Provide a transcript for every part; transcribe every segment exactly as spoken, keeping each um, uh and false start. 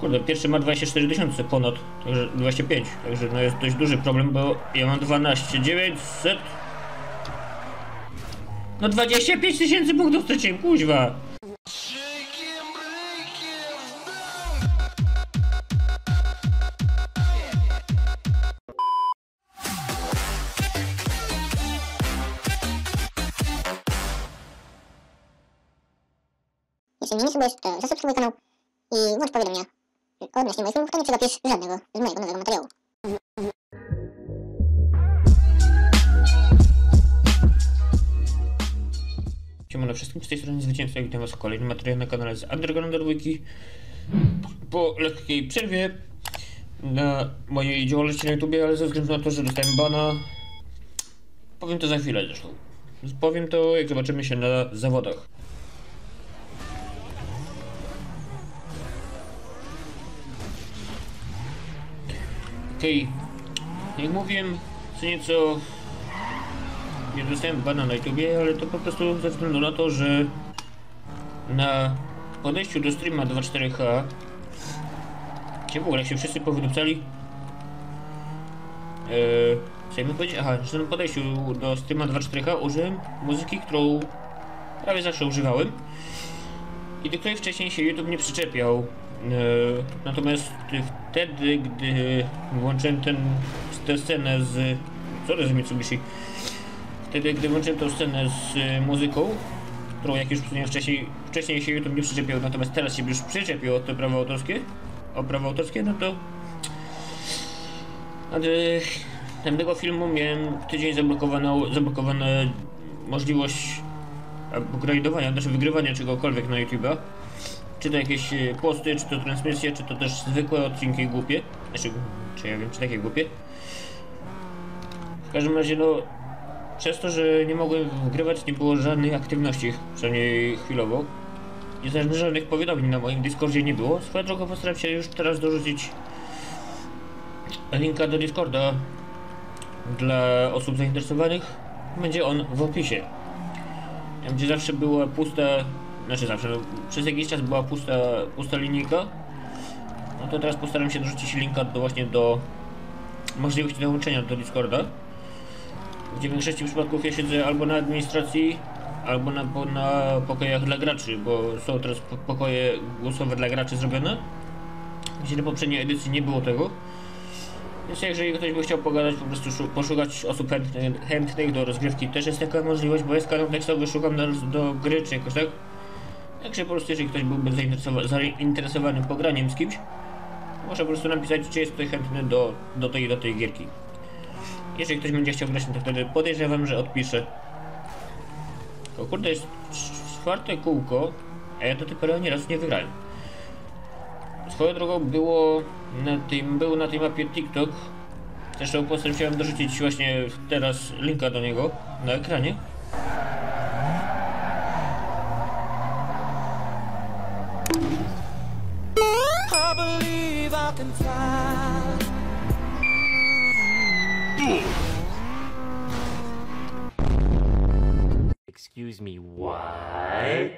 Kurde, pierwszy ma dwadzieścia cztery tysiące ponad, także dwadzieścia pięć, także no jest dość duży problem, bo ja mam dwanaście dziewięćset. No dwadzieścia pięć tysięcy punktów straciłem, kuźwa! Jeśli mnie nie subujesz, to zasubskrybuj kanał i włącz powiadomienia odnośnie moich filmów, to nie przegapisz żadnego z mojego nowego materiału. Siemano wszystkim, z tej strony Zwycięzca, witam was w kolejnym materiale na kanale z Undergrounda dwa. Po lekkiej przerwie na mojej działalności na YouTubie, ale ze względu na to, że dostałem bana, powiem to za chwilę zresztą. Powiem to, jak zobaczymy się na zawodach. Okej, okay. Jak mówiłem, co nieco nie dostałem bana na YouTubie, ale to po prostu ze względu na to, że na podejściu do streama dwa cztery H, gdzie w ogóle się wszyscy powydupcali, yy, co ja bym powiedział? Aha, że na podejściu do streama dwa cztery H użyłem muzyki, którą prawie zawsze używałem i do której wcześniej się YouTube nie przyczepiał. Yy, natomiast wtedy, gdy włączyłem ten, tę scenę z... co to jest Mitsubishi? Wtedy, gdy włączyłem tę scenę z y, muzyką, którą, jak już wspomniałem wcześniej, wcześniej się YouTube nie przyczepiał, natomiast teraz się już przyczepił o te prawa autorskie, o prawa autorskie, no to od y, tamtego filmu miałem tydzień zablokowaną, zablokowana możliwość upgrade'owania, znaczy wygrywania czegokolwiek na YouTube'a. Czy to jakieś y, posty, czy to transmisje, czy to też zwykłe odcinki głupie, znaczy, czy ja wiem, czy takie głupie. W każdym razie, no, przez to, że nie mogłem wygrywać, nie było żadnej aktywności, przynajmniej chwilowo. I żadnych powiadomień na moim Discordzie nie było. Swoją drogą postaram się już teraz dorzucić linka do Discorda dla osób zainteresowanych. Będzie on w opisie. Tam, gdzie zawsze była pusta, znaczy zawsze, no, przez jakiś czas była pusta, pusta linijka. No to teraz postaram się dorzucić linka do właśnie do możliwości dołączenia do Discorda, gdzie w większości przypadków ja siedzę albo na administracji, albo na, na pokojach dla graczy, bo są teraz pokoje głosowe dla graczy zrobione, gdzie na poprzedniej edycji nie było tego. Więc jeżeli ktoś by chciał pogadać, po prostu poszukać osób chętnych, chętnych do rozgrywki, też jest taka możliwość, bo jest kanał tekstowy, szukam do, do gry czy jakoś tak. Także po prostu jeżeli ktoś byłby zainteresowany, zainteresowany pograniem z kimś, może po prostu napisać, czy jest ktoś chętny do, do tej do tej gierki. Jeżeli ktoś będzie chciał grać, to wtedy podejrzewam, że odpiszę. O kurde, jest czwarte kółko, a ja do tej pory ani razu nie wygrałem. Swoją drogą było na tym, był na tej mapie TikTok. Zresztą postanowiłem dorzucić właśnie teraz linka do niego na ekranie. I believe I can fly. Excuse me, what?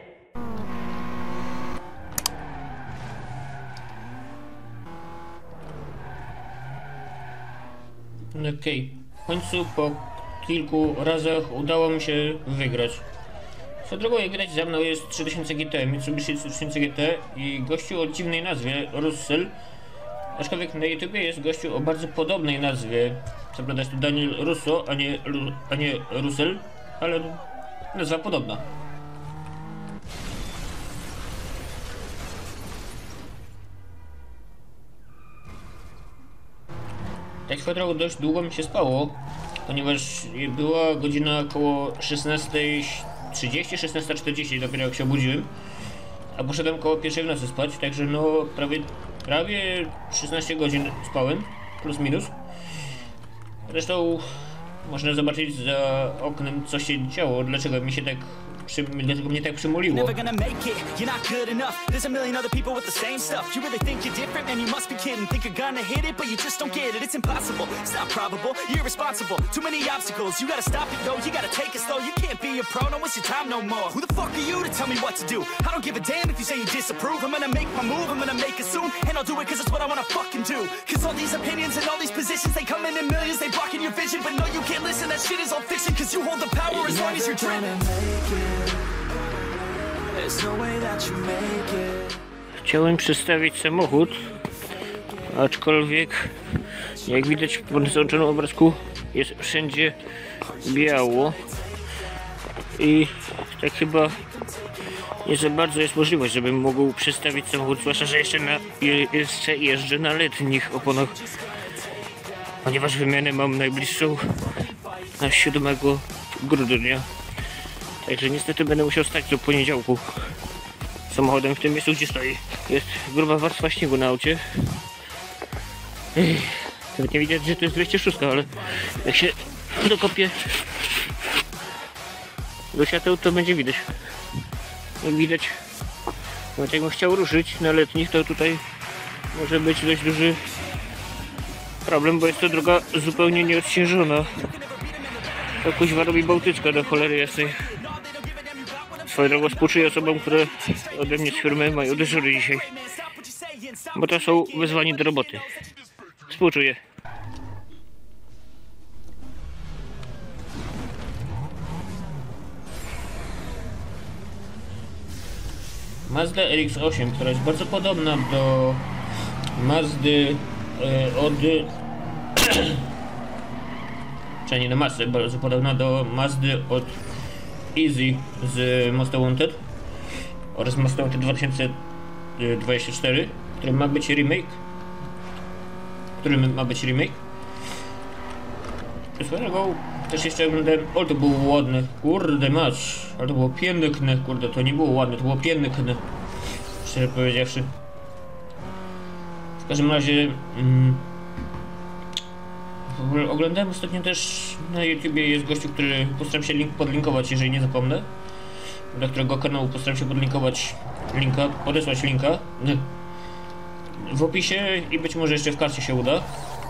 Okej, okay. W końcu po kilku razach udało mi się wygrać. Co drogą, jak widać, za mną jest trzy tysiące G T, Mitsubishi trzy tysiące G T i gościu o dziwnej nazwie, Russell. Aczkolwiek na YouTubie jest gościu o bardzo podobnej nazwie. Co prawda jest to Daniel Russo, a nie, a nie Russell, ale nazwa podobna. Tak swoją drogą dość długo mi się spało, ponieważ była godzina około szesnasta trzydzieści, szesnasta czterdzieści dopiero jak się obudziłem, a poszedłem koło pierwszej w nocy spać, także no prawie, prawie szesnaście godzin spałem, plus minus. Zresztą można zobaczyć za oknem, co się działo, dlaczego mi się tak przy, dlaczego mnie tak przymuliło. Never gonna make it, you're not good enough. There's a million other people with the same stuff. You really think you're different, man, you must be kidding. Think you're gonna hit it, but you just don't get it. It's impossible, it's not probable, you're irresponsible. Too many obstacles, you gotta stop it though. You gotta take it slow, you can't be a pro, don't waste your time no more. Who the fuck are you to tell me what to do? I don't give a damn if you say you disapprove. I'm gonna make my move, I'm gonna make it soon. And I'll do it cause it's what I wanna fucking do. Cause all these opinions and all these positions, they come in in millions, they blocking your vision. But no, you can't listen, that shit is all fiction. Cause you hold the power as long as you're dreaming. There's no way that you make it. Chciałem przestawić samochód, aczkolwiek jak widać po załączonym obrazku jest wszędzie biało i tak chyba nie za bardzo jest możliwość, żebym mógł przestawić samochód, zwłaszcza, że jeszcze, na, jeszcze jeżdżę na letnich oponach, ponieważ wymianę mam najbliższą na siódmego grudnia. Także niestety będę musiał stać do poniedziałku samochodem w tym miejscu, gdzie stoi. Jest gruba warstwa śniegu na aucie. Ech, nawet nie widać, że to jest dwieście sześć, ale jak się dokopię do świateł, to będzie widać. Jak widać, nawet jakbym chciał ruszyć na letnich, to tutaj może być dość duży problem, bo jest to droga zupełnie nieodśnieżona. To kuźwa robi Bałtycka do cholery jasnej. Swoją drogą współczuję osobom, które ode mnie z firmy mają dyżury dzisiaj, bo to są wezwani do roboty. Współczuję. Mazda R X osiem, która jest bardzo podobna do Mazdy e, od... czy nie do Mazdy, bardzo podobna do Mazdy od Easy z Most Wanted oraz Most Wanted dwa tysiące dwadzieścia cztery, który ma być remake, który ma być remake. Swoją drogą też jeszcze oglądałem, o, to było ładne, kurde mać, ale to było piękne, kurde, to nie było ładne, to było piękne, szczerze powiedziawszy. W każdym razie mm, w ogóle oglądałem ostatnio też na YouTubie, jest gościu, który postaram się link podlinkować, jeżeli nie zapomnę, do którego kanału postaram się podlinkować linka, podesłać linka w opisie i być może jeszcze w karcie się uda.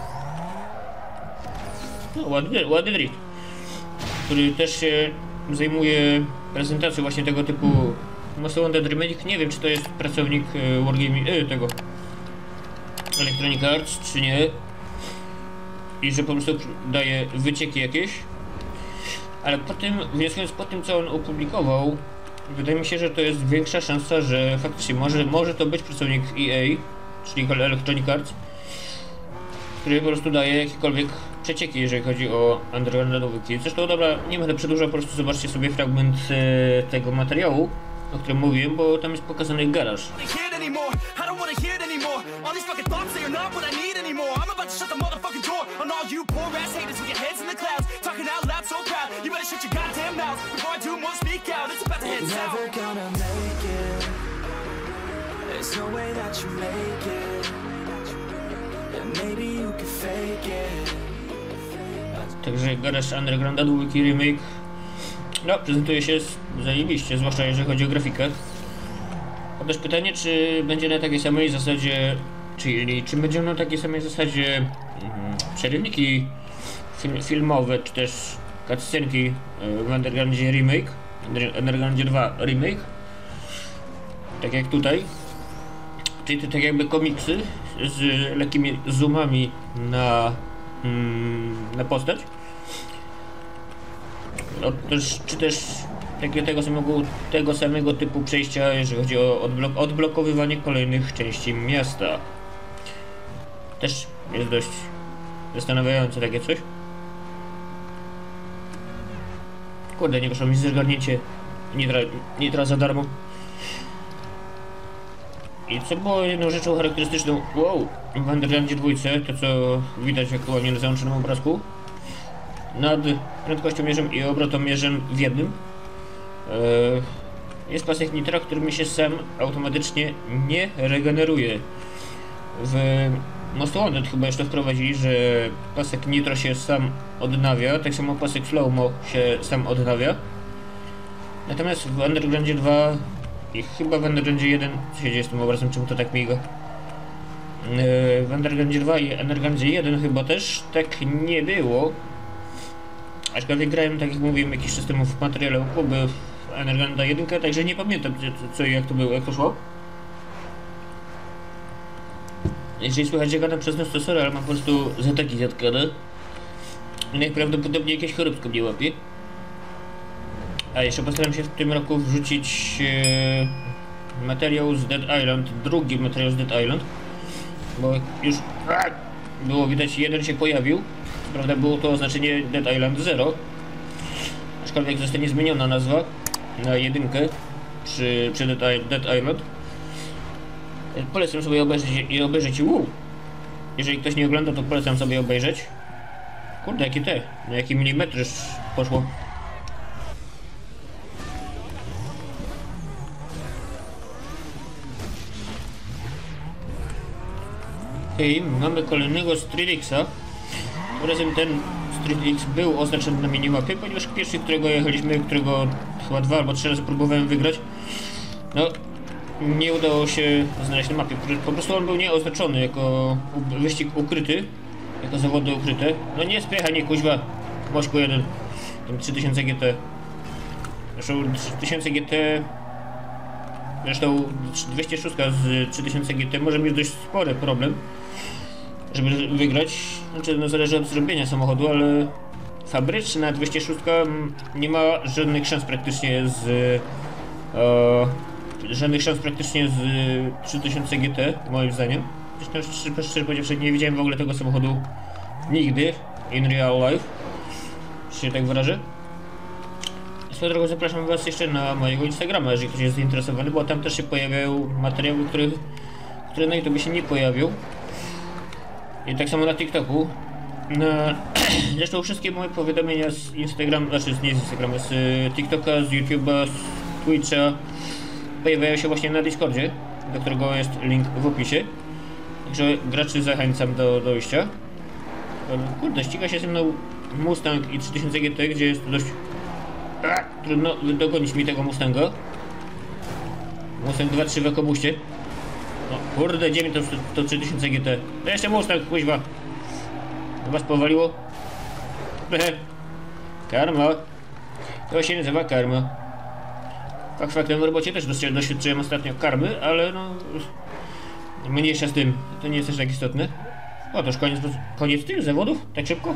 No, ładny, ładny drift, który też się zajmuje prezentacją właśnie tego typu Most Wanted Remake. Nie wiem, czy to jest pracownik Wargaming, e, tego Electronic Arts, czy nie, i że po prostu daje wycieki jakieś, ale po tym, wnioskując po tym, co on opublikował, wydaje mi się, że to jest większa szansa, że faktycznie może, może to być pracownik E A, czyli Electronic Arts, który po prostu daje jakiekolwiek przecieki, jeżeli chodzi o undergroundowe wiki. Zresztą dobra, nie będę przedłużał, po prostu zobaczcie sobie fragment e, tego materiału, o którym mówiłem, bo tam jest pokazany garaż. Także garaż undergroundowy wiki remake, no, prezentuje się zajebiście, zwłaszcza jeżeli chodzi o grafikę. A też pytanie, czy będzie na takiej samej zasadzie, czyli czy będzie na takiej samej zasadzie mm, przerywniki film, filmowe, czy też cutscenki w Undergroundzie remake, Undergroundzie dwa remake, tak jak tutaj, czyli to tak jakby komiksy z lekkimi zoomami na, mm, na postać. No, też, czy też takiego tego samego, tego samego typu przejścia, jeżeli chodzi o odblok odblokowywanie kolejnych części miasta. Też jest dość zastanawiające takie coś. Kurde, nie wyszło mi zgarnięcie nitra, nitra za darmo. I co było jedną rzeczą charakterystyczną, wow, w Undergroundzie dwójce, to co widać aktualnie na załączonym obrazku, nad prędkościomierzem i obrotomierzem w jednym jest pasek nitra, który mi się sam automatycznie nie regeneruje. W Most Wanted chyba jeszcze wprowadzili, że pasek nitro się sam odnawia, tak samo pasek Slowmo się sam odnawia. Natomiast w Undergroundzie dwa i chyba w Undergroundzie jeden, co się dzieje z tym obrazem, czemu to tak miga? W Undergroundzie dwa i Undergroundzie jeden chyba też tak nie było. Aczkolwiek grałem, tak jak mówiłem, jakiś czas temu w materiale Kuby w Undergrounda jeden, także nie pamiętam co i jak to było, jak to szło. Jeżeli słychać, że gadam przez nos, to sorry, ale mam po prostu zataki zatkane. I najprawdopodobniej jakieś choróbsko mnie łapie. A jeszcze postaram się w tym roku wrzucić e, materiał z Dead Island, drugi materiał z Dead Island. Bo już a, było widać, jeden się pojawił. Co prawda było to oznaczenie Dead Island zero. Aczkolwiek zostanie zmieniona nazwa na jedynkę przy, przy Dead, Dead Island. Polecam sobie obejrzeć i obejrzeć. Wow. Jeżeli ktoś nie ogląda, to polecam sobie obejrzeć. Kurde, jakie te, na jaki milimetr już poszło. Okej, okay, mamy kolejnego Streelixa. Tym razem ten Streelix był oznaczony na minimapie, ponieważ pierwszy, którego jechaliśmy, którego chyba dwa albo trzy razy próbowałem wygrać, no nie udało się znaleźć na mapie. Po prostu on był nieoznaczony jako wyścig ukryty, jako zawody ukryte. No nie spychaj, nie kuźwa, Mośku jeden, ten trzy tysiące G T. Zresztą trzy tysiące G T, zresztą dwieście sześć z trzy tysiące G T może mieć dość spory problem, żeby wygrać. Znaczy, no zależy od zrobienia samochodu, ale fabryczna dwieście sześć nie ma żadnych szans praktycznie z e, żadnych szans praktycznie z trzy tysiące G T, moim zdaniem. Zresztą szczerze, szczerze powiedziawszy, nie widziałem w ogóle tego samochodu nigdy in real life, się tak wyrażę. Swoją drogą zapraszam was jeszcze na mojego Instagrama, jeżeli ktoś jest zainteresowany, bo tam też się pojawiają materiały, które, które na YouTube się nie pojawią. I tak samo na TikToku. Na... Zresztą wszystkie moje powiadomienia z Instagrama, znaczy nie z Instagrama, z TikToka, z YouTube'a, z Twitcha pojawiają się właśnie na Discordzie, do którego jest link w opisie. Także graczy zachęcam do dojścia. Kurde, ściga się ze mną Mustang i trzy tysiące G T, gdzie jest dość a, trudno dogonić mi tego Mustanga. Mustang dwa trzy w ekobuście. No kurde, gdzie mi to, to trzy tysiące G T? To jeszcze Mustang, kuźwa. Was powaliło? Karma. To się nazywa karma. Fakt faktem, w robocie też doświadczyłem ostatnio karmy, ale no... mniejsza z tym, to nie jest też tak istotne. O, to już koniec, koniec tych zawodów? Tak szybko?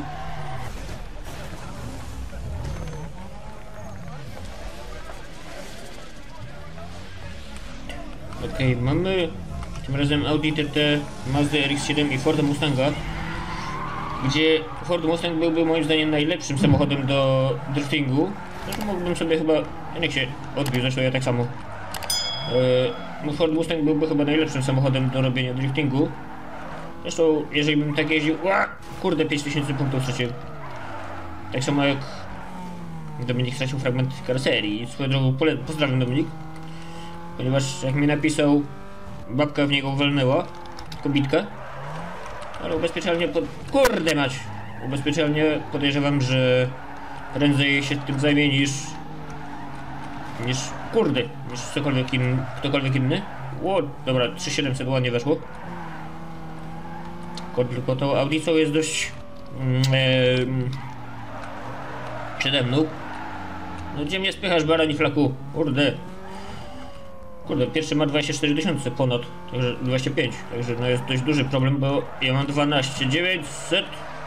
Okej, okay, mamy tym razem Audi T T, Mazda R X siedem i Forda Mustanga, gdzie Ford Mustang byłby moim zdaniem najlepszym samochodem do driftingu. Zresztą mógłbym sobie chyba, jak się odbił, zresztą ja tak samo. Yy, Ford Mustang byłby chyba najlepszym samochodem do robienia driftingu. Zresztą jeżeli bym tak jeździł, ua, kurde, pięć tysięcy punktów straciłem. Tak samo jak Dominik stracił fragment karoserii. Swoją drogą pozdrawiam, Dominik. Ponieważ jak mi napisał, babka w niego walnęła, kobitka. Ale ubezpieczalnie pod... Kurde mać! Ubezpieczalnie podejrzewam, że prędzej się tym zajmie niż... niż... kurde, niż cokolwiek in... ktokolwiek inny. Ło, dobra, trzy tysiące siedemset ładnie weszło. Tylko to Audicą jest dość... Ee, przede mną. No gdzie mnie spychasz, barani flaku? Kurde. Kurde, pierwszy ma dwadzieścia cztery tysiące ponad, także dwadzieścia pięć, także no jest dość duży problem, bo ja mam dwanaście tysięcy dziewięćset.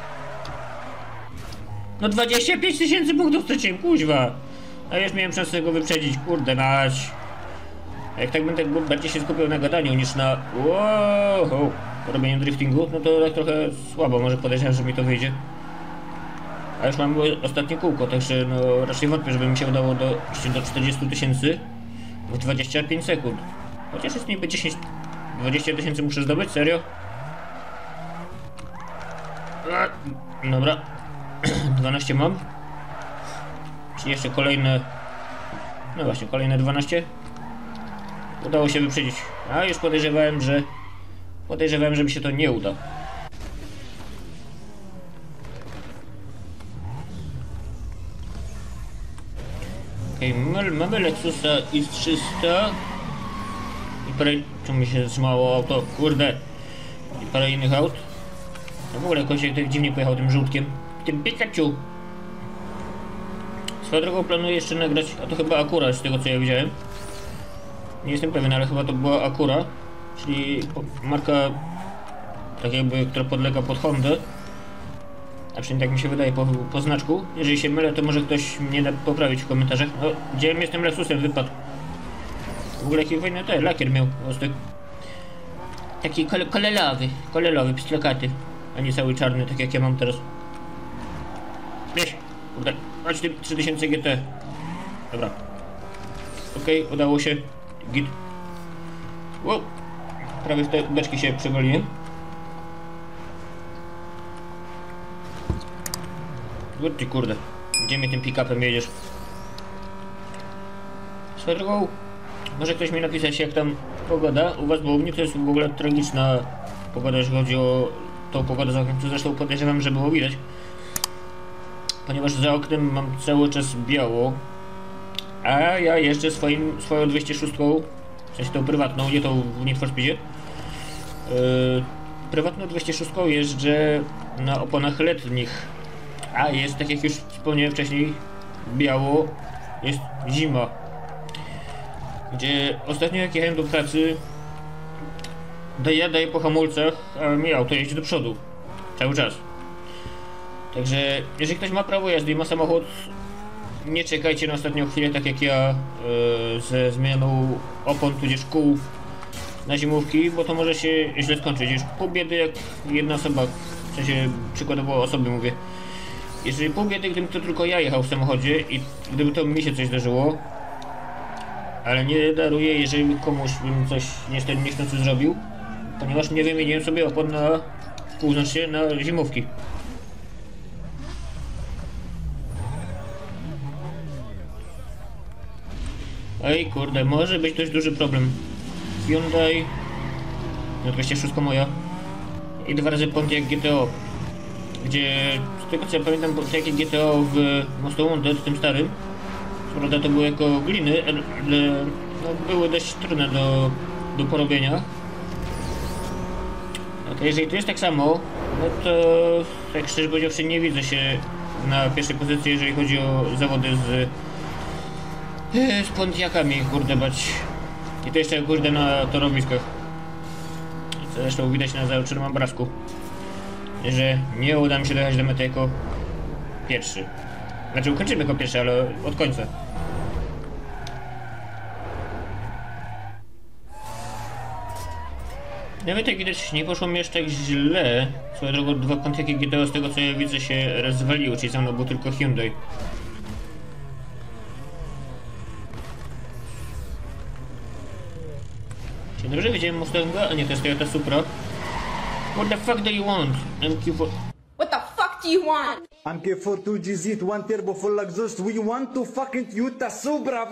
No dwadzieścia pięć tysięcy punktów straciłem, kuźwa. A już miałem szansę go wyprzedzić, kurde mać. A jak tak będę bardziej się skupiał na gadaniu niż na wow, robieniu driftingu, no to tak trochę słabo, może podejrzewam, że mi to wyjdzie. A już mam ostatnie kółko, także no raczej wątpię, żeby mi się udało dojść do czterdziestu tysięcy w dwadzieścia pięć sekund. Chociaż jest niby dziesięć, dwadzieścia tysięcy muszę zdobyć, serio? Dobra. dwanaście mam. Czyli jeszcze kolejne... No właśnie, kolejne dwanaście. Udało się wyprzedzić. A już podejrzewałem, że... Podejrzewałem, że mi się to nie uda. Okej, okay, mamy Lexusa I trzysta i parę... Czemu mi się zatrzymało auto? Kurde! I parę innych aut. No w ogóle jakoś jak tak dziwnie pojechał tym żółtkiem. Tym Pikachu! Swoją drogą planuję jeszcze nagrać, a to chyba Acura z tego co ja widziałem. Nie jestem pewien, ale chyba to była Acura, czyli marka tak jakby, która podlega pod Hondę. A przynajmniej tak mi się wydaje po, po znaczku. Jeżeli się mylę, to może ktoś mnie da poprawić w komentarzach. No, gdzie mnie z tym Lexusem wypadł? W ogóle jaki fajny ten lakier miał ostry. Taki kole kolelowy, kolelowy, pstrokaty, a nie cały czarny, tak jak ja mam teraz. Wiesz, kurde, chodź tym trzy tysiące G T. Dobra. Okej, okay, udało się. Git. Wow. Prawie w te beczki się przewaliłem. O ty kurde, gdzie mnie tym pick-upem jedziesz? Swoją drogą, może ktoś mi napisać jak tam pogoda u was, bo u mnie to jest w ogóle tragiczna pogoda, jeżeli chodzi o tą pogodę za oknem, co zresztą podejrzewam, że było widać. Ponieważ za oknem mam cały czas biało, a ja jeżdżę swoim, swoją dwieście sześć, w sensie tą prywatną, nie tą w Need for Speedzie. Yy, prywatną dwieście sześć jeżdżę na oponach letnich. A jest, tak jak już wspomniałem wcześniej, biało, jest zima. Gdzie ostatnio jak jechałem do pracy, ja daję po hamulcach, a mi auto jeździ do przodu. Cały czas. Także jeżeli ktoś ma prawo jazdy i ma samochód, nie czekajcie na ostatnią chwilę, tak jak ja, yy, ze zmianą opon tudzież kół na zimówki, bo to może się źle skończyć. Już pół biedy jak jedna osoba, w sensie przykładowo osoby mówię. Jeżeli pół biedy, gdybym to tylko ja jechał w samochodzie i gdyby to mi się coś zdarzyło, ale nie daruję, jeżeli komuś bym coś niestety niechcący zrobił, ponieważ nie wymieniłem sobie opon na kół, znaczy na zimówki. Ej kurde, może być dość duży problem. Hyundai, no dwieście sześć moja i dwa razy Pontiac G T O, gdzie z tego co ja pamiętam, takie G T O w Most Wanted, tym starym, co prawda to były jako gliny, ale no, były dość trudne do, do porobienia. No to jeżeli tu jest tak samo, no to tak szczerze powiedziawszy nie widzę się na pierwszej pozycji, jeżeli chodzi o zawody z z Pontiacami, kurde bać. I to jeszcze kurde na torowiskach. Co zresztą widać na zauczynym obrazku, że nie uda mi się dojechać do mety jako pierwszy. Znaczy ukończymy jako pierwszy, ale od końca. Nawet jak widać nie poszło mi jeszcze tak źle. Swoją drogą dwa Pontiaci G T O z tego co ja widzę się rozwaliły, czyli za mną był tylko Hyundai. Czy dobrze widziałem Mustanga? A nie, to jest Toyota Supra. What the fuck do you want? M Q four... What the fuck do you want? M K four two G Z one turbo full exhaust. We want to fucking Toyota Supra.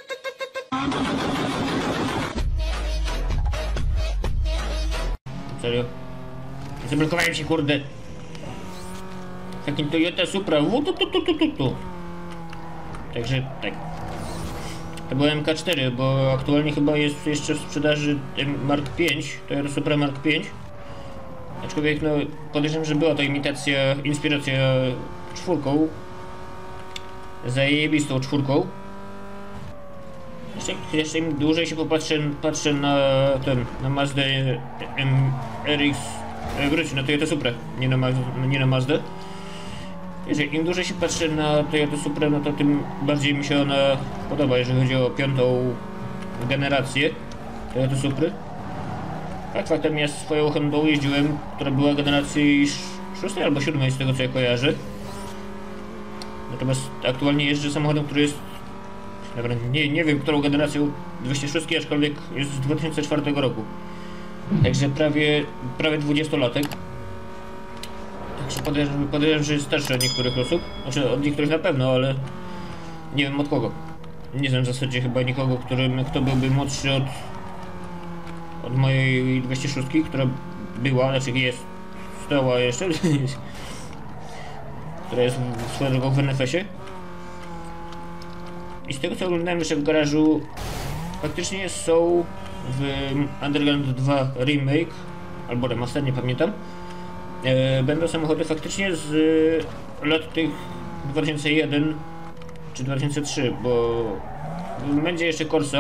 Serio? Zablokowałem się, kurde. Fucking Toyota Supra. U, tu, tu, tu, tu, tu, tu. Także tak. To był M K cztery, bo aktualnie chyba jest jeszcze w sprzedaży Mark pięć, Toyota Supra Mark pięć. Aczkolwiek no podejrzewam, że była to imitacja, inspiracja czwórką. Zajebistą czwórką. Jeszcze, jeszcze im dłużej się popatrzę patrzę na ten, na Mazdę R X, e, wróć na Toyota Supra, nie na, Mazdę, nie na Mazdę. Jeżeli im dłużej się patrzę na Toyota Supra, no to tym bardziej mi się ona podoba, jeżeli chodzi o piątą generację Toyota Supry. Tak, faktem ja swoją Hondą jeździłem, która była generacji szóstej albo siódmej z tego co ja kojarzę. Natomiast aktualnie jeżdżę samochodem, który jest... Dobra, nie, nie wiem którą generacją dwieście sześć, aczkolwiek jest z dwa tysiące czwartego roku. Także prawie, prawie dwudziestolatek. Także podejrzewam, podejrzewam, że jest starszy od niektórych osób. Znaczy od niektórych na pewno, ale nie wiem od kogo. Nie znam w zasadzie chyba nikogo, którym, kto byłby młodszy od, od mojej dwieście sześć, która była, znaczy jest, stała jeszcze, która jest swoją drogą w N F S ie. I z tego co oglądałem jeszcze w garażu, faktycznie są w Underground dwa Remake, albo remaster, nie pamiętam. E, będą samochody faktycznie z lat tych dwa tysiące jeden czy dwa tysiące trzy, bo będzie jeszcze Corsa,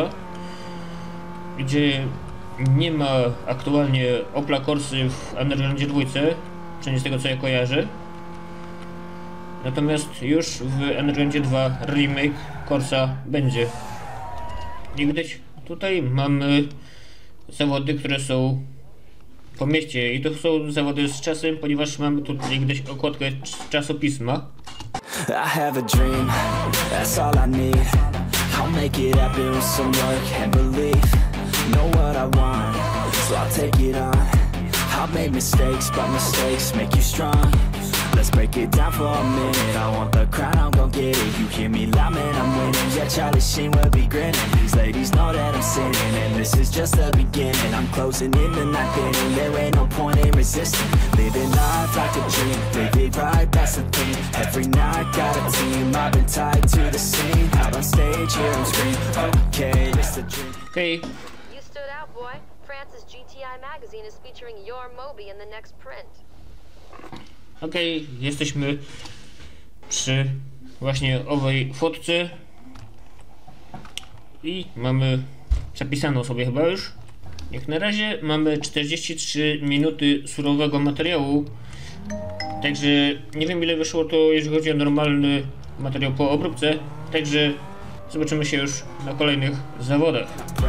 gdzie nie ma aktualnie Opla Corsy w Undergroundzie dwa, przynajmniej z tego co ja kojarzę. Natomiast już w Undergroundzie dwa Remake Corsa będzie. I widać, tutaj mamy zawody, które są po mieście i to są zawody z czasem, ponieważ mamy tutaj gdzieś okładkę z czasopisma. I have a dream, that's all I need. I'll make it happen with some work and belief. Know what I want, so I'll take it on. I'll make mistakes, but mistakes make you strong. Let's break it down for a minute. I want the crown, I'm gon' get it. You hear me loud, man, I'm winning. Yeah, Charlie Sheen will be grinning. These ladies know that I'm sinning, and this is just the beginning. I'm closing in the ninth inning. There ain't no point in resisting. Living life like a dream, live it right, that's the thing. Every night got a team, I've been tied to the scene. Out on stage, here I'm scream. Okay, it's a dream. Hej, You stood out, boy. France's G T I magazine is featuring your Moby in the next print. okej, okay, jesteśmy przy właśnie owej fotce i mamy zapisaną sobie chyba już. Jak na razie mamy czterdzieści trzy minuty surowego materiału, także nie wiem ile wyszło to, jeżeli chodzi o normalny materiał po obróbce, także zobaczymy się już na kolejnych zawodach.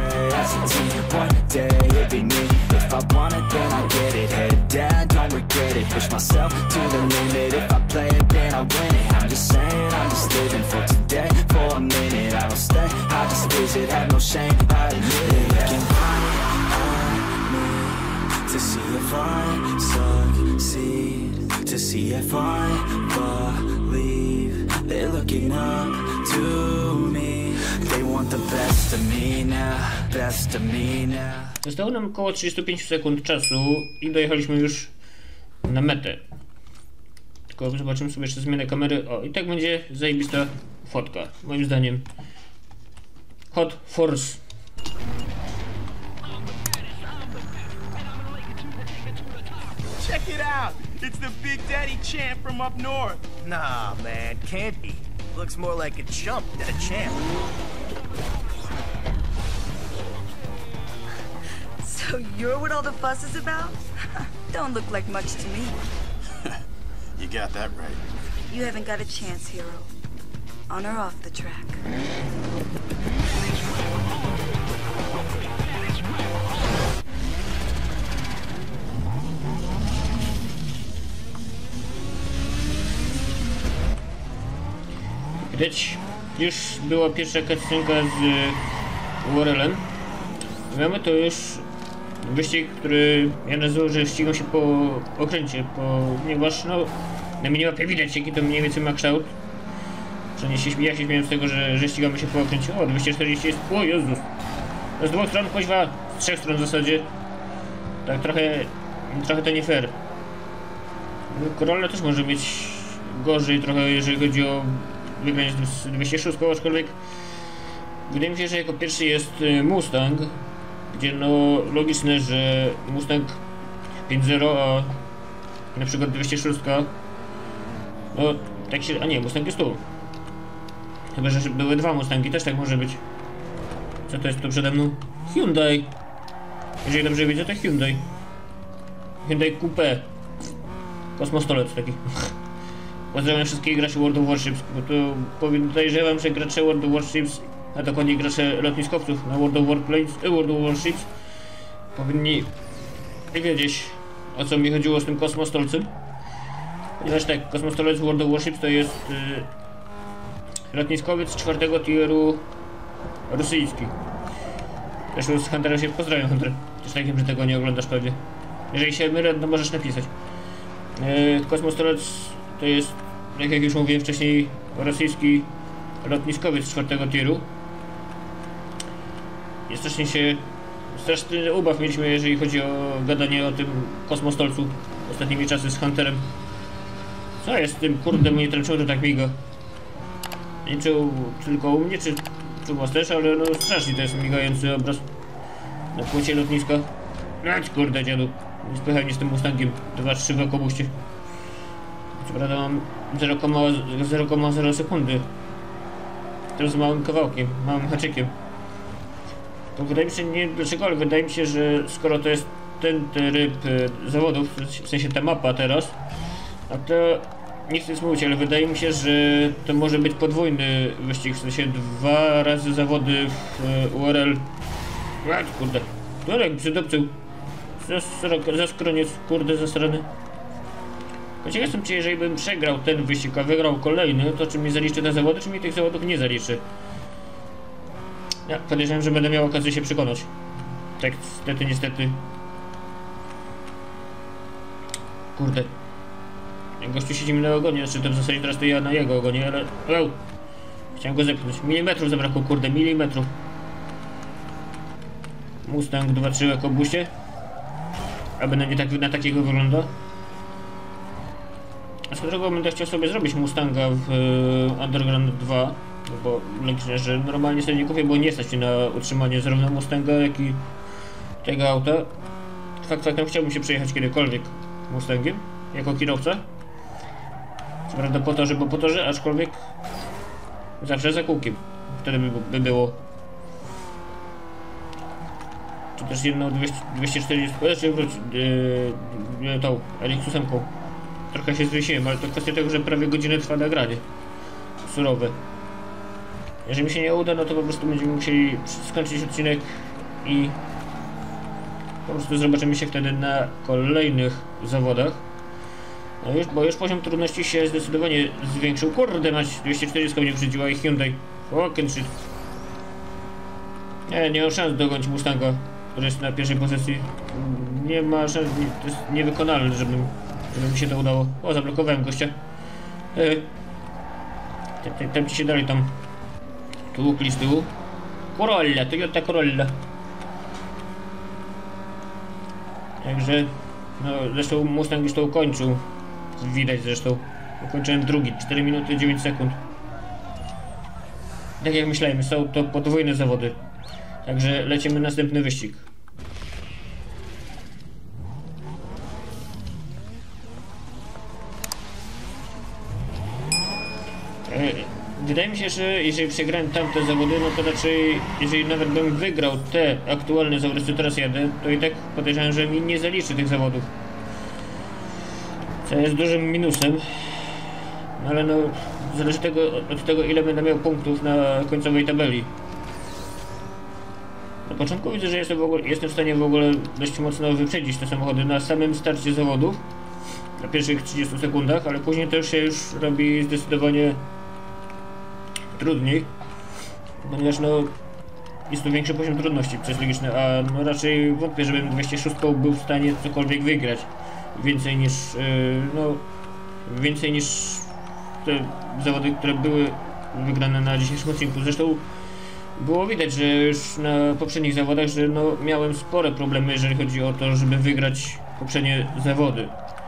To see if I succeed, to see if I believe they're looking up to me. They want the best of me now, best of me now. Zostało nam około trzydzieści pięć sekund czasu i dojechaliśmy już na metę. Tylko zobaczymy sobie jeszcze zmianę kamery. O, i tak będzie zajebista fotka, moim zdaniem. Hot Force. Check it out! It's the Big Daddy champ from up north. Nah, man, can't be. Looks more like a chump than a champ. So you're what all the fuss is about? Don't look like much to me. You got that right. You haven't got a chance, hero. On or off the track. Widać, już była pierwsza cutscenka z Warrelem. Mamy to już wyścig, który ja nazywam, że ścigam się po okręcie, ponieważ no na minimapie widać jaki to mniej więcej ma kształt. Przynajmniej ja się śmieję z tego, że, że ścigamy się po okręcie. O, dwieście czterdzieści jest, o Jezus! Z dwóch stron, kuźwa, z trzech stron w zasadzie. Tak trochę, trochę to nie fair. Corolla też może mieć gorzej trochę, jeżeli chodzi o wygranie z dwieście sześć, aczkolwiek wydaje mi się, że jako pierwszy jest Mustang, gdzie no logiczne, że Mustang pięć zero, a na przykład dwieście sześć, no tak się, a nie, Mustang jest tu. Chyba, że były dwa Mustangi, też tak może być. Co to jest tu przede mną? Hyundai. Jeżeli dobrze widzę, to Hyundai. Hyundai Coupe. Kosmostolet taki. Pozdrawiam wszystkich graczy World of Warships, bo to podejrzewam, że gracze World of Warships, a dokładnie gracze lotniskowców na World of Warplanes, e, World of Warships powinni wiedzieć, o co mi chodziło z tym kosmostolcem. Ponieważ tak, kosmostolec World of Warships to jest y, lotniskowiec czwartego tieru rosyjski. Zresztą z Hunterem się pozdrawiam, Hunter. Też tak wiem, że tego nie oglądasz pewnie. Jeżeli się mylę, to możesz napisać. Y, kosmostolec to jest, jak, jak już mówiłem wcześniej, rosyjski lotniskowiec czwartego tieru. I strasznie się, straszny ubaw mieliśmy, jeżeli chodzi o gadanie o tym kosmostolcu ostatnimi czasy z Hunterem. Co jest z tym kurde monitorem, czemu to tak miga? Nie wiem, czy u, tylko u mnie, czy, czy u was też, ale no strasznie to jest migający obraz na płocie lotniska. Ać kurde dziadu, nie spychaj mnie z tym Mustangiem, dwa trzy w okobuście. Co prawda mam zero przecinek zero sekundy. Teraz z małym kawałkiem, małym haczykiem. To wydaje mi się, nie wiem dlaczego, ale wydaje mi się, że skoro to jest ten tryb e, zawodów, w sensie ta mapa teraz, a to nie chcę nic mówić, ale wydaje mi się, że to może być podwójny wyścig, w sensie dwa razy zawody w e, U R L. Ać kurde, to jak przydopcył. Za skroniec, kurde, zasrany. Ciekaw jestem, czy jeżeli bym przegrał ten wyścig, a wygrał kolejny, to czy mi zaliczy te zawody, czy mi tych zawodów nie zaliczy. Ja podejrzewam, że będę miał okazję się przekonać. Tak, niestety, niestety. Kurde. Gościu siedzi mi na ogonie, znaczy to w zasadzie teraz to ja na jego ogonie, ale... Wow. Chciałem go zepchnąć. Milimetrów zabrakło, kurde, milimetrów. Mustang dwa trzy w ekobusie. Aby na nie tak, na takiego wygląda. A swoją drogą będę chciał sobie zrobić Mustanga w y, Underground dwa. No bo logicznie, że normalnie sobie nie kupię, bo nie stać się na utrzymanie zarówno Mustanga, jak i tego auta. Fakt faktem chciałbym się przejechać kiedykolwiek Mustangiem, jako kierowca. Co prawda po torze, bo po torze, aczkolwiek zawsze za kółkiem. Wtedy by, by było. Czy też jedną dwieście czterdzieści, czy wróć yy, tą Elix osiem. Trochę się zwiesiłem, ale to kwestia tego, że prawie godzinę trwa nagranie. Surowe. Jeżeli mi się nie uda, no to po prostu będziemy musieli skończyć odcinek i po prostu zobaczymy się wtedy na kolejnych zawodach. No już, bo już poziom trudności się zdecydowanie zwiększył. Kurde mać, dwieście czterdzieści mnie wyprzedziła i Hyundai. Fucking shit. Nie, nie mam szans dogonić Mustanga, który jest na pierwszej pozycji. Nie ma szans, nie, to jest niewykonalne, żebym, żeby mi się to udało. O, zablokowałem gościa. Yy. Tam ci się dalej tam tłukli z tyłu. Corolla, Toyota Corolla. Także, no zresztą Mustang już to ukończył. Widać zresztą. Ukończyłem drugi, cztery minuty dziewięć sekund. Tak jak myślałem, są to podwójne zawody. Także lecimy następny wyścig. Wydaje mi się, że jeżeli przegrałem tamte zawody, no to raczej, jeżeli nawet bym wygrał te aktualne zawody, co teraz jadę, to i tak podejrzewam, że mi nie zaliczy tych zawodów. Co jest dużym minusem. No ale no, zależy tego, od tego, ile będę miał punktów na końcowej tabeli. Na początku widzę, że jestem w, ogóle, jestem w stanie w ogóle dość mocno wyprzedzić te samochody na samym starcie zawodów. Na pierwszych trzydziestu sekundach, ale później to już się już robi zdecydowanie trudniej, ponieważ no jest tu większy poziom trudności przez logiczne, a no raczej wątpię, żebym dwieście sześć był w stanie cokolwiek wygrać więcej niż yy, no więcej niż te zawody, które były wygrane na dzisiejszym odcinku. Zresztą było widać, że już na poprzednich zawodach, że no miałem spore problemy, jeżeli chodzi o to, żeby wygrać poprzednie zawody.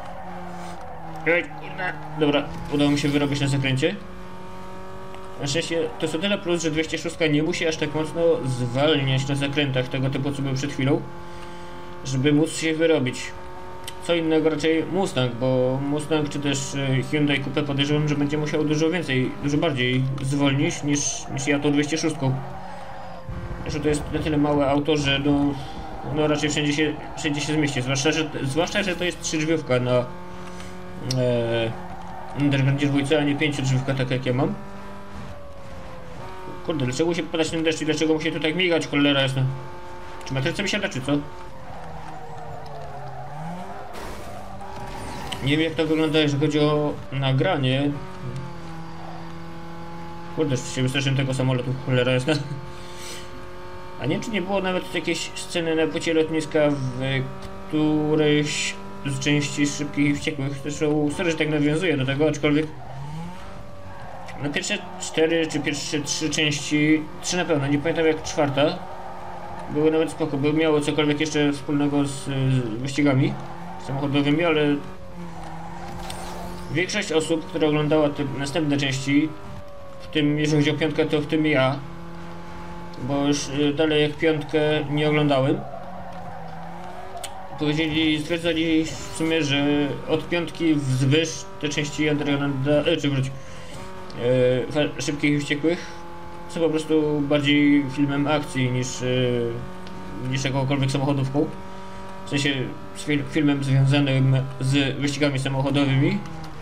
Dobra, udało mi się wyrobić na zakręcie. Na szczęście to jest o tyle plus, że dwieście sześć nie musi aż tak mocno zwalniać na zakrętach tego typu, co był przed chwilą, żeby móc się wyrobić. Co innego raczej Mustang, bo Mustang czy też Hyundai Coupe podejrzewam, że będzie musiał dużo więcej, dużo bardziej zwolnić niż, niż ja to dwieście sześć. Zresztą to jest na tyle małe auto, że no, no raczej wszędzie się, wszędzie się zmieści, zwłaszcza, że, zwłaszcza, że to jest trzydrzwiówka na e, Undergroundzie dwójce, a nie pięciodrzwiówka, tak jak ja mam. Kurde, dlaczego musi padać ten deszcz i dlaczego musi tu tak migać, cholera jasna? Czy matryca mi siada, czy co? Nie wiem, jak to wygląda, jeżeli chodzi o nagranie. Kurde, się wystraszyłem tego samolotu, cholera jasna. A nie wiem, czy nie było nawet jakiejś sceny na płycie lotniska, w którejś z części Szybkich i Wściekłych. Zresztą sorry, że tak nawiązuje do tego, aczkolwiek na pierwsze cztery czy pierwsze trzy części, trzy na pewno, nie pamiętam jak czwarta, były nawet spoko, były miało cokolwiek jeszcze wspólnego z, z wyścigami samochodowymi, ale większość osób, która oglądała te następne części, w tym, jeżeli chodzi o piątkę, to w tym ja. Bo już dalej jak piątkę nie oglądałem. Powiedzieli, stwierdzali w sumie, że od piątki wzwyż te części Undergrounda, e, czy wróć, e, Szybkich i Wściekłych są po prostu bardziej filmem akcji niż, e, niż jakąkolwiek samochodówką. W sensie z fil filmem związanym z wyścigami samochodowymi.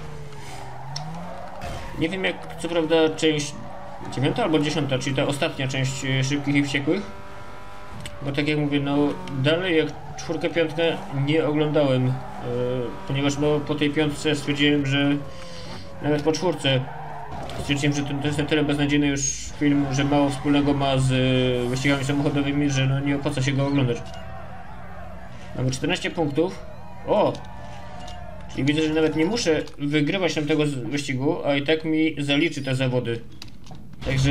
Nie wiem jak co prawda część dziewiąta albo dziesiąta, czyli ta ostatnia część Szybkich i Wściekłych. Bo tak jak mówię, no dalej jak czwórkę, piątkę nie oglądałem, yy, ponieważ no po tej piątce stwierdziłem, że nawet po czwórce stwierdziłem, że to, to jest na tyle beznadziejny już film, że mało wspólnego ma z yy, wyścigami samochodowymi, że no nie opłaca się go oglądać. Mamy czternaście punktów. O! Czyli widzę, że nawet nie muszę wygrywać tam tego wyścigu, a i tak mi zaliczy te zawody. Także...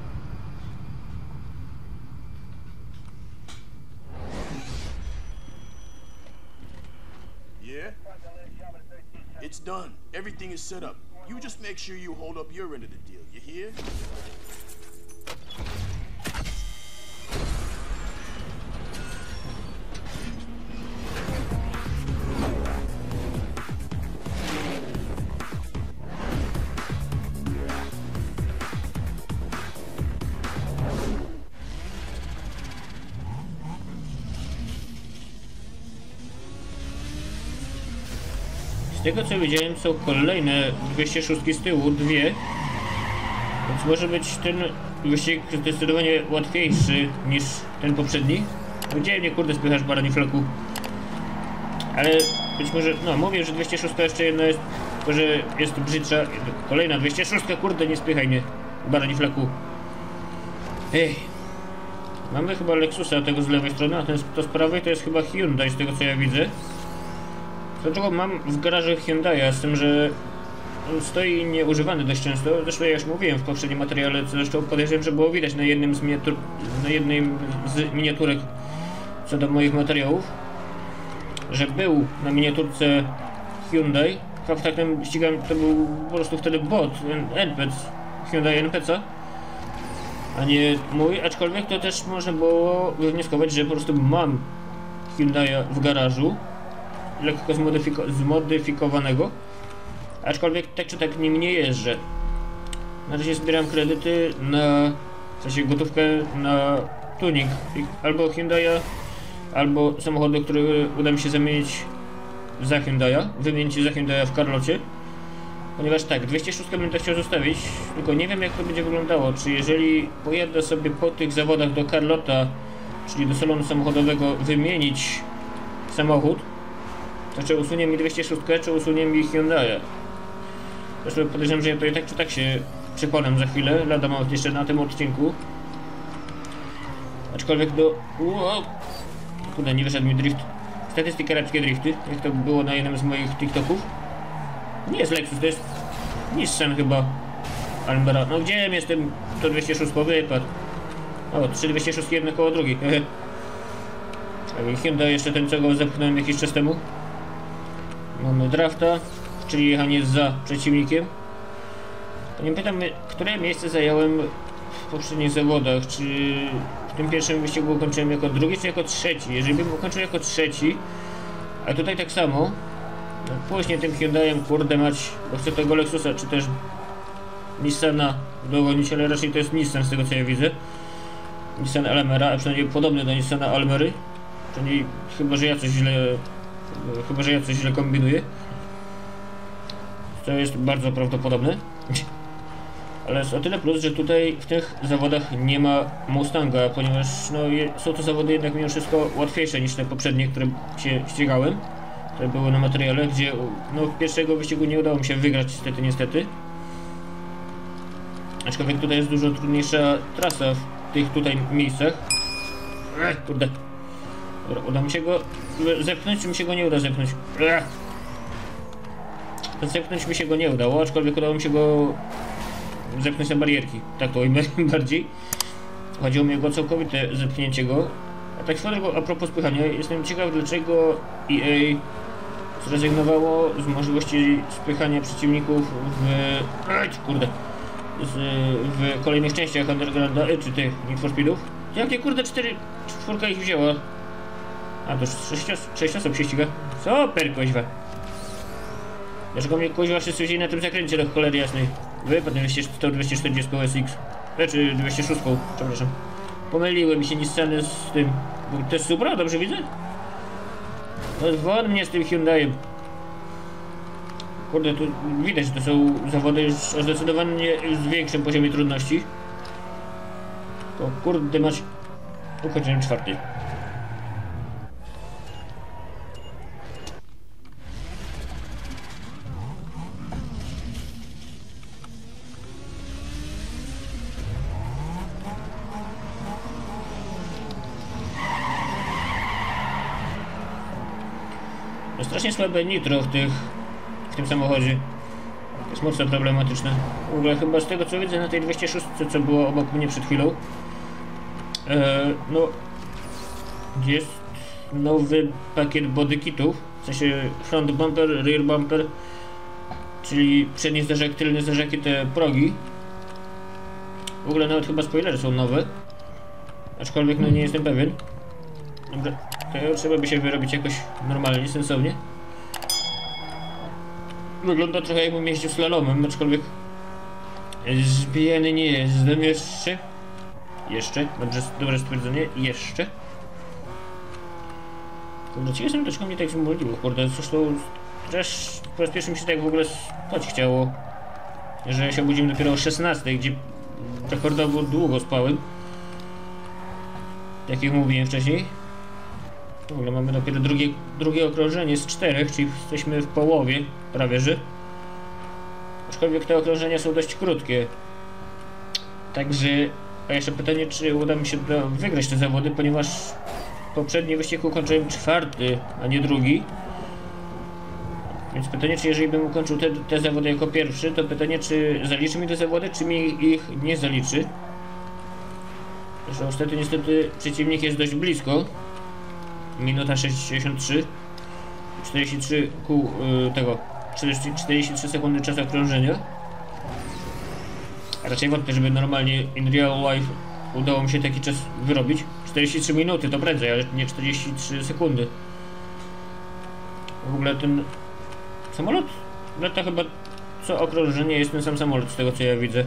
Yeah? It's done. Everything is set up. You just make sure you hold up your end of the deal. You hear? Z tego co widziałem są kolejne dwieście sześć z tyłu, dwie. Więc może być ten wyścig zdecydowanie łatwiejszy niż ten poprzedni. Gdzie mnie kurde spychasz, barani flaku? Ale być może, no mówię, że dwieście sześć jeszcze jedna jest, tylko że jest brzydsza. Kolejna dwieście sześć, kurde nie spychaj mnie, barani flaku. Ej. Mamy chyba Lexusa tego z lewej strony, a ten to z prawej to jest chyba Hyundai z tego co ja widzę. Dlaczego mam w garażu Hyundai'a, z tym, że on stoi nieużywany dość często. Zresztą ja już mówiłem w poprzednim materiale, zresztą podejrzewam, że było widać na jednym z miniatur, na jednej z miniaturek co do moich materiałów, że był na miniaturce Hyundai. Fakt faktem ścigam, to był po prostu wtedy bot, N P C, Hyundai N P C, a nie mój, aczkolwiek to też można było wywnioskować, że po prostu mam Hyundai'a w garażu, lekko zmodyfiko zmodyfikowanego, aczkolwiek tak czy tak nim nie jeżdżę. Na razie zbieram kredyty na, w sensie gotówkę na tuning albo Hyundai'a, albo samochody, które uda mi się zamienić za Hyundai'a, wymienić za Hyundai'a w Carlocie. Ponieważ tak, dwieście sześć będę chciał zostawić, tylko nie wiem jak to będzie wyglądało, czy jeżeli pojadę sobie po tych zawodach do Carlota, czyli do salonu samochodowego, wymienić samochód, to czy usunie mi dwieście sześć, czy usunie mi Hyundai'a. Zresztą podejrzewam, że ja to i tak czy tak się przekonam za chwilę, lada mam jeszcze na tym odcinku. Aczkolwiek do... Uo! Kurde, nie wyszedł mi drift. Statystyki arabskie drifty, jak to było na jednym z moich TikToków. Nie jest Lexus, to jest Nissan chyba. Almera. No gdzie jestem? To dwieście sześć wypadł. O, trzy dwieście sześć, jedno koło drugi. Hyundai jeszcze ten, co go zepchnąłem jakiś czas temu. Mamy drafta, czyli jechanie za przeciwnikiem. Nie pytam, które miejsce zająłem w poprzednich zawodach, czy w tym pierwszym wyścigu ukończyłem jako drugi, czy jako trzeci. Jeżeli bym ukończył jako trzeci, a tutaj tak samo, no później tym Hyundaiem, kurde mać, bo chcę tego Lexusa, czy też Nissana dogonić, ale raczej to jest Nissan z tego co ja widzę. Nissan Almera, a przynajmniej podobny do Nissana Almery. Czyli chyba, że ja coś źle, chyba, że ja coś źle kombinuję. To jest bardzo prawdopodobne. Ale jest o tyle plus, że tutaj w tych zawodach nie ma Mustanga, ponieważ no, je, są to zawody jednak mimo wszystko łatwiejsze niż te poprzednie, które się ścigałem, które były na materiale, gdzie no, pierwszego wyścigu nie udało mi się wygrać niestety, niestety. Aczkolwiek tutaj jest dużo trudniejsza trasa w tych tutaj miejscach. Ech, kurde. Dobra, uda mi się go zepchnąć, czy mi się go nie uda zepchnąć? Ech. Zepchnąć mi się go nie udało, aczkolwiek udało mi się go zepchnąć na barierki. Tak to im bardziej. Chodziło mi o całkowite zepchnięcie go. A tak swoją drogą, a propos spychania, jestem ciekaw, dlaczego E A zrezygnowało z możliwości spychania przeciwników w... Ej, kurde. z, w kolejnych częściach Undergrounda, y, czy tych Need for Speedów. Jakie kurde cztery, czwórka ich wzięła? A to już sześć, os sześć osób się ściga. Super, kuźwa. Dlaczego mnie kuźwa wszyscy wzięli na tym zakręcie do cholery jasnej? Wy, potem dwieście czterdzieści S X. Znaczy dwieście sześć, przepraszam. Pomyliły mi się Nissany z tym. To jest Supra, dobrze widzę? No won mnie z tym Hyundaiem. Kurde, tu widać, że to są zawody już o zdecydowanie z większym poziomie trudności. To kurde mać... Ukończyłem czwarty. No strasznie słabe nitro w tych... w tym samochodzie. To jest mocno problematyczne. W ogóle chyba z tego co widzę na tej dwieście sześć, co było obok mnie przed chwilą, e, no jest nowy pakiet body kitów, w sensie front bumper, rear bumper, czyli przedni zderzak, tylny zderzak i te progi. W ogóle nawet chyba spoilery są nowe, aczkolwiek no nie jestem pewien. Dobra, to trzeba by się wyrobić jakoś normalnie, sensownie. Wygląda trochę jakbym jeździł slalomem, aczkolwiek zbijany nie jestem jeszcze. Jeszcze, dobrze, dobre stwierdzenie, jeszcze. Kurde, ci jestem troszkę mnie tak zmoliło, kurde, zresztą też po raz pierwszy mi się tak w ogóle spać chciało, że się obudziłem dopiero o szesnastej, gdzie rekordowo długo spałem. Jak już mówiłem wcześniej. W ogóle mamy dopiero drugie, drugie okrążenie z czterech, czyli jesteśmy w połowie, prawie że. Aczkolwiek te okrążenia są dość krótkie. Także, a jeszcze pytanie, czy uda mi się do, wygrać te zawody, ponieważ poprzedni wyścig ukończyłem czwarty, a nie drugi. Więc pytanie, czy jeżeli bym ukończył te, te zawody jako pierwszy, to pytanie, czy zaliczy mi te zawody, czy mi ich nie zaliczy. Zresztą niestety, niestety przeciwnik jest dość blisko. Minuta sześćdziesiąt trzy. czterdzieści trzy kół yy, tego. czterdzieści trzy sekundy czasu okrążenia. A raczej wątpię, żeby normalnie in real life udało mi się taki czas wyrobić. czterdzieści trzy minuty to prędzej, ale nie czterdzieści trzy sekundy. W ogóle ten samolot lata chyba co okrążenie jest ten sam samolot z tego co ja widzę.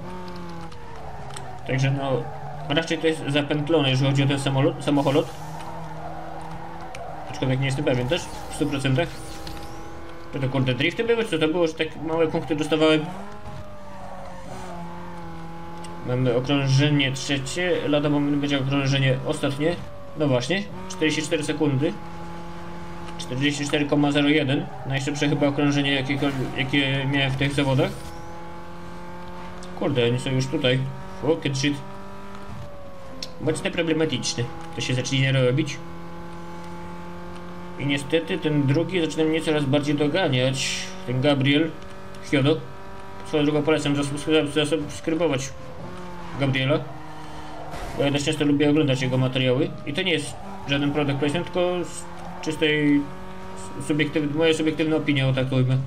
Także no raczej to jest zapętlone, jeżeli chodzi o ten samolot, samochód. Aczkolwiek nie jestem pewien też w stu procentach. Czy to kurde drifty były? Co to było, że tak małe punkty dostawałem? Mamy okrążenie trzecie, lada moment będzie okrążenie ostatnie. No właśnie, czterdzieści cztery sekundy. czterdzieści cztery przecinek zero jeden. Najszybsze chyba okrążenie jakie, jakie miałem w tych zawodach. Kurde, oni są już tutaj. Fucking shit. Mocno problematyczny. To się zacznie robić. I niestety ten drugi zaczyna mnie coraz bardziej doganiać. Ten Gabriel Hyodo. Swoją drogą polecam zasubskrybować Gabriela. Bo ja też często lubię oglądać jego materiały. I to nie jest żaden product placement, tylko z czystej subiektyw moja subiektywna opinia, o tak to ujmę.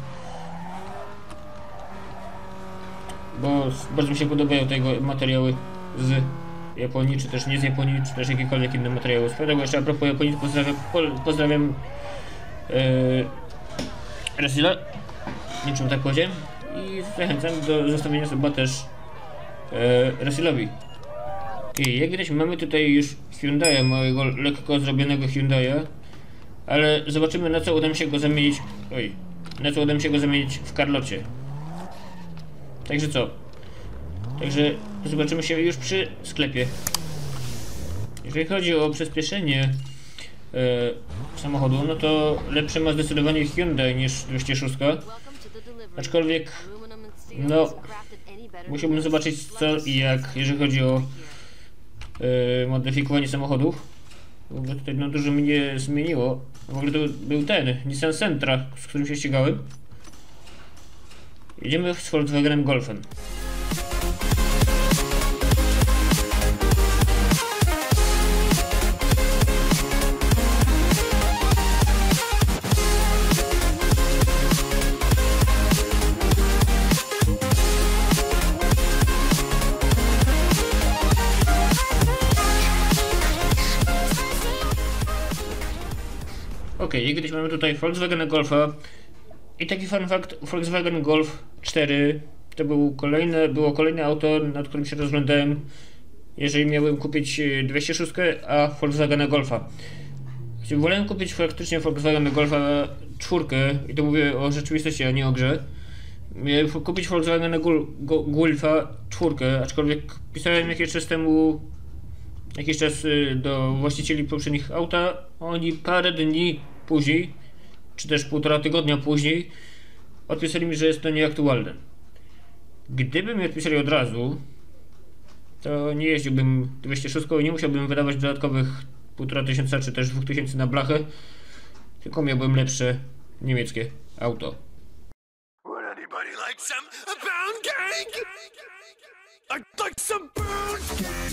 Bo bardzo mi się podobają te jego materiały z Japonii, czy też nie z Japonii, czy też jakiekolwiek inne materiały. Swoją drogą jeszcze a propos Japonii, pozdrawiam, po, pozdrawiam yy, Rasila, nie wiem czemu tak powiedziałem, i zachęcam do zostawienia suba też yy, Rasilowi. I jak widać mamy tutaj już Hyundai'a, mojego lekko zrobionego Hyundai'a, ale zobaczymy na co uda mi się go zamienić, oj, na co uda mi się go zamienić w Carlocie. Także co? Także zobaczymy się już przy sklepie. Jeżeli chodzi o przyspieszenie e, samochodu, no to lepsze ma zdecydowanie Hyundai niż dwieście sześć. Aczkolwiek, no, musiałbym zobaczyć co i jak, jeżeli chodzi o e, modyfikowanie samochodów. W ogóle tutaj no, dużo mnie zmieniło. W ogóle to był ten, Nissan Sentra, z którym się ścigałem. Jedziemy z Volkswagenem Golfem. Okej, okay, kiedyś mamy tutaj Volkswagen Golfa i taki fun fact, Volkswagen Golf cztery to był kolejne, było kolejne auto, nad którym się rozglądałem, jeżeli miałem kupić dwieście sześć, a Volkswagen Golfa. Wolałem kupić faktycznie Volkswagen Golfa czwórkę i to mówię o rzeczywistości, a nie o grze. Miałem kupić Volkswagen Golfa czwórkę, aczkolwiek pisałem jakiś czas temu jakiś czas do właścicieli poprzednich auta, oni parę dni później, czy też półtora tygodnia później odpisali mi, że jest to nieaktualne. Gdyby mi odpisali od razu, to nie jeździłbym dwieście sześć i nie musiałbym wydawać dodatkowych półtora tysiąca czy też dwóch tysięcy na blachę, tylko miałbym lepsze niemieckie auto. Would anybody like some pound cake? I'd like some pound cake!